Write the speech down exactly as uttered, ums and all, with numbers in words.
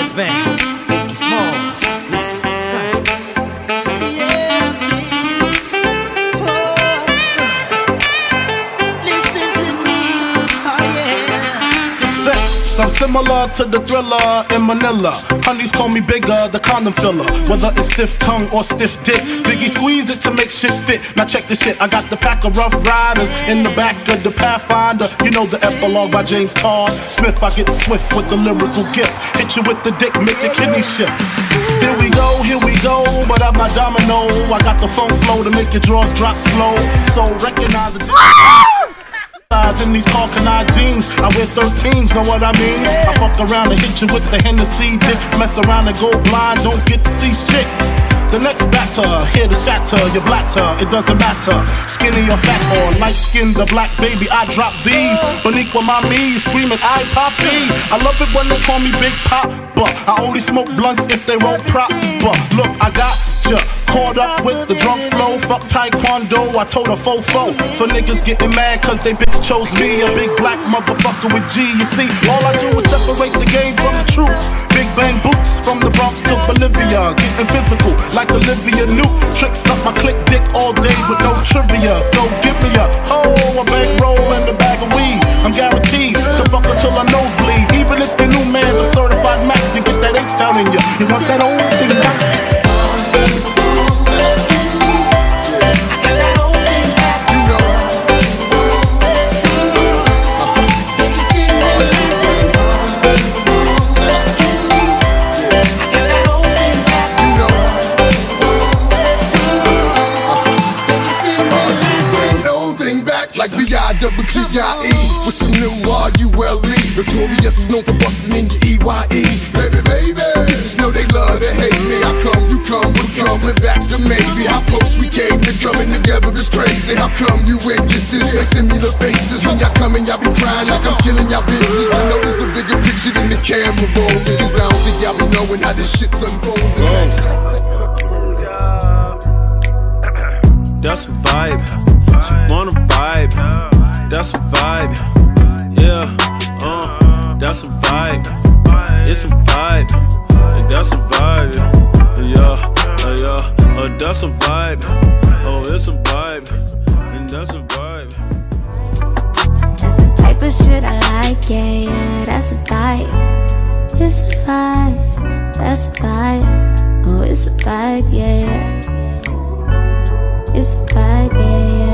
This vein, Biggie Smalls. Listen. I'm similar to the Thriller in Manila. Honeys call me bigger, the condom filler. Whether it's stiff tongue or stiff dick, Biggie squeeze it to make shit fit. Now check this shit, I got the pack of Rough Riders in the back of the Pathfinder. You know the epilogue by James Todd Smith. I get swift with the lyrical gift. Hit you with the dick, make your kidney shift. Here we go, here we go, but I'm not domino. I got the funk flow to make your drawers drop slow. So recognize the in these Hawkeye jeans, I wear thirteens, know what I mean? I fuck around and hit you with the Hennessy dick. Mess around and go blind, don't get to see shit. The next batter, here to shatter your blatter, it doesn't matter. Skinny or fat or light skinned or black, baby, I drop these. Beneath with my knees, screaming I Poppy. I love it when they call me Big Pop, but I only smoke blunts if they roll prop. But look, I got ya caught up with the drunk flow. Fuck taekwondo, I told a fofo. For niggas getting mad cause they bitch chose me. A big black motherfucker with G. You see, all I do is separate the game from the truth. Big bang boots from the Bronx to Bolivia. Getting physical like Olivia Newt. Tricks up my click dick all day with no trivia. So give me a oh, a bankroll and a bag of weed. I'm guaranteed to fuck until my nose bleed. Even if the new man's a certified Mac, you get that H-Town in you. You want that old thing back? Like B I double G I E with some new R U L E. Notorious is known for busting in your E Y E. Baby, baby, bitches know they love to hate me. How come you come with coming back to maybe? How close we came to coming together is crazy. How come you witnesses make similar faces? When y'all coming, y'all be crying like I'm killing y'all bitches. I know there's a bigger picture than the camera roll. Cause I don't think y'all be knowing how this shit's unfolding. That's a vibe. She wanna vibe. That's a vibe. Yeah, uh, that's a vibe. It's a vibe. And that's a vibe. Yeah, uh, yeah, uh, that's a vibe. Oh, it's a vibe. And that's a vibe. That's the type of shit I like, yeah, yeah. That's a vibe. It's a vibe. That's a vibe. Oh, it's a vibe, yeah, yeah. It's a vibe, yeah, yeah.